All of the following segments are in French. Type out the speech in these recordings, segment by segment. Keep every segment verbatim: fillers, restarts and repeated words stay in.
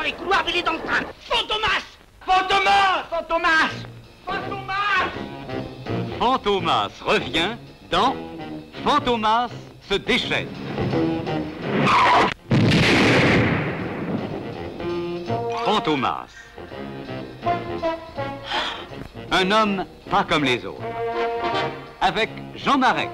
les couloirs, mais il est dans le train. Fantomas! Fantomas! Fantomas! Fantomas! Fantomas revient dans Fantomas se déchaîne. Fantomas. Un homme pas comme les autres. Avec Jean Marais.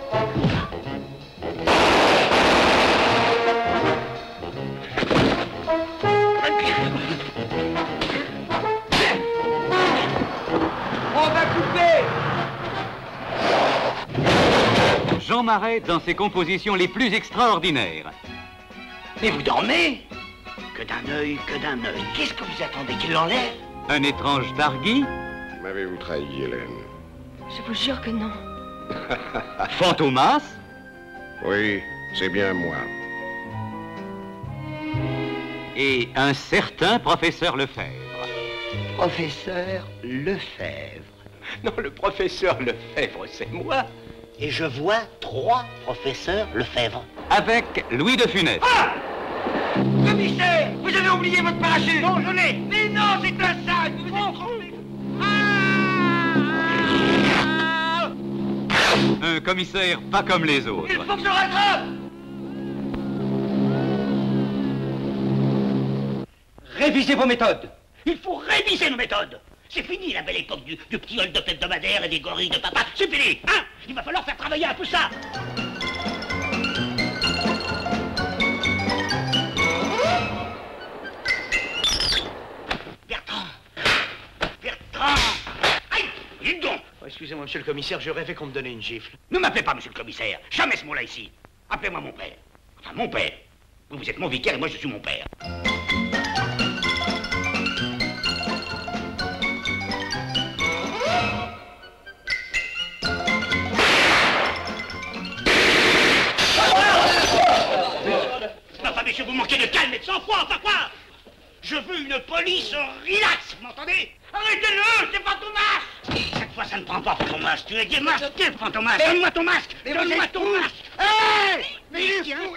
On va couper! Jean Marais dans ses compositions les plus extraordinaires. Mais vous dormez? Que d'un œil, que d'un œil. Qu'est-ce que vous attendez qu'il l'enlève? Un étrange Targui. M'avez-vous trahi, Hélène? Je vous jure que non. Fantomas. Oui, c'est bien moi. Et un certain professeur Lefebvre. Professeur Lefebvre. Non, le professeur Lefebvre, c'est moi. Et je vois trois professeurs Lefebvre. Avec Louis de Funès. Ah! Commissaire, vous avez oublié votre parachute. Non, je l'ai. Mais non, c'est un sac. Vous êtes trompé. Un commissaire pas comme les autres. Il faut que je rattrape. Révisez vos méthodes. Il faut réviser nos méthodes. C'est fini la belle époque du, du petit hold-up hebdomadaire et des gorilles de papa. C'est fini, hein? Il va falloir faire travailler un peu ça. Bertrand! Bertrand! Aïe! Dites donc! Oh, excusez-moi, monsieur le commissaire, je rêvais qu'on me donnait une gifle. Ne m'appelez pas monsieur le commissaire. Jamais ce mot-là ici. Appelez-moi mon père. Enfin, mon père. Vous, vous êtes mon vicaire et moi, je suis mon père. Enfin, messieurs, vous manquez de calme et de sang-froid, enfin quoi? Je veux une police relax, vous m'entendez? Arrêtez-le, c'est Fantomas! Cette fois, ça ne prend pas, Fantomas. Tu es démasqué, Fantomas. Donne-moi ton masque! Donne-moi ton masque! Hé! Mais il est fou!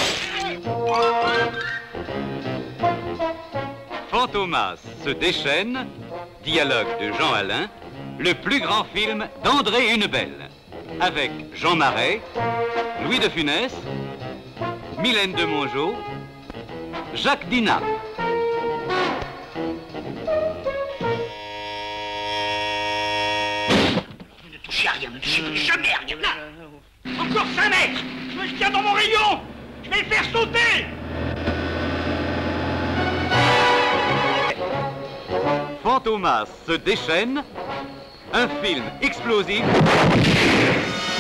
Fantomas se déchaîne. Dialogue de Jean Alain. Le plus grand film d'André Hunebelle. Avec Jean Marais, Louis de Funès, Mylène de Mongeau, Jacques Dinat. Vous ne touchez à rien, ne touchez jamais à rien, là! Encore cinq mètres! Je me tiens dans mon rayon! Je vais le faire sauter! Fantomas se déchaîne. Un film explosif